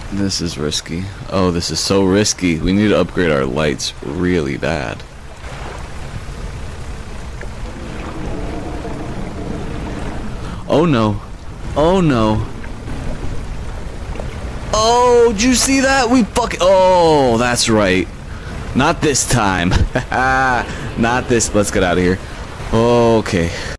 This is risky. Oh, this is so risky. We need to upgrade our lights really bad. Oh no. Oh no. Oh, did you see that? We oh, that's right. Not this time. Not this. Let's get out of here. Okay.